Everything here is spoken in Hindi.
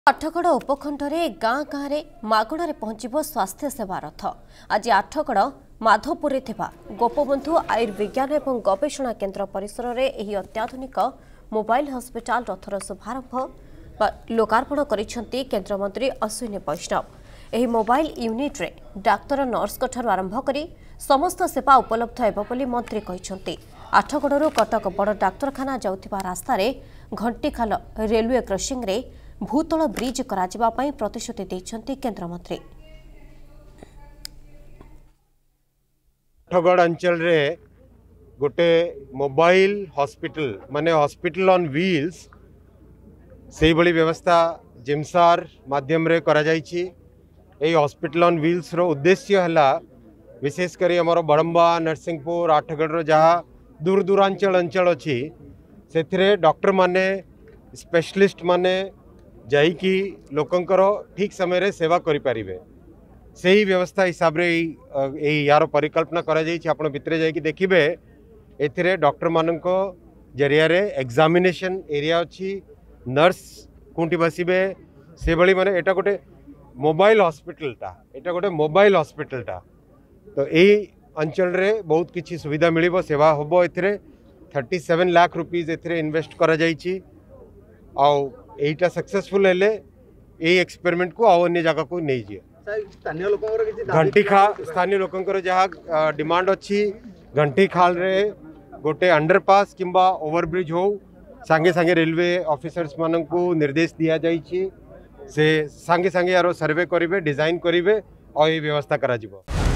आठगड़ उपखंडे गाँ गाँव में मागणार पहुंचब स्वास्थ्य सेवा रथ। आज आठगड़ माधवपुर गोपबंधु आयुर्विज्ञान और गवेषणा केन्द्र परिसर में यह अत्याधुनिक मोबाइल हस्पिटाल रथर शुभारंभ लोकार्पण करिसेंती केन्द्रमंत्री अश्विनी वैष्णव। यह मोबाइल यूनिट रे डाक्तर नर्स आरंभ करी समस्त सेवा उपलब्ध हेब बोली मंत्री कहिसेंती। आठगड़ू कटक बड़ डाक्तरखाना जाउथिबा रास्ता रे घंटीखाल रेलवे क्रॉसिंग रे भूतल ब्रिज कराजिबा पई प्रतिश्रुति दैछंती केन्द्रमंत्री। आठगड़ अंचल रे गोटे मोबाइल हॉस्पिटल माने हॉस्पिटल ऑन व्हील्स से भली व्यवस्था जिम्सार माध्यम रे करा जाइछि। एई हॉस्पिटल ऑन व्हील्स रो उद्देश्य हला विशेष करी हमर बड़म्बा नरसिंहपुर आठगड़ रो जहाँ दूर दूरांचल अंचल अच्छी से डॉक्टर माने स्पेशलिस्ट माने जाइकी लोकंकर ठीक समय रे सेवा करि परिबे। सही व्यवस्था हिसाब रे यार परिकल्पना करा जाइछि। आपण भितरे जाइकी देखिबे एथिरे डॉक्टर माननको जरिया रे एग्जामिनेशन एरिया अच्छी नर्स कोंटी बसिबे से भली माने एटा गोटे मोबाइल हॉस्पिटल टा तो यही अंचल रे बहुत किछि सुविधा मिलिबो सेवा होबो। एथिरे 37 लाख रुपीज एथिरे इन्वेस्ट करा जाइछि आउ एटा सक्सेसफुल हेले ए एक्सपेरिमेंट को आउ अन्य जगह को नहीं जिए। स्थानीय लोकंकर जहाँ डिमांड अच्छी घंटी खाल रे गोटे अंडरपास किंबा ओवरब्रिज हो सांगे सांगे रेलवे ऑफिसर्स मानन को निर्देश दिया जाइछि से सांगे सांगे यारो सर्वे करिवे डिजाइन करिवे और ये व्यवस्था करा जिवो।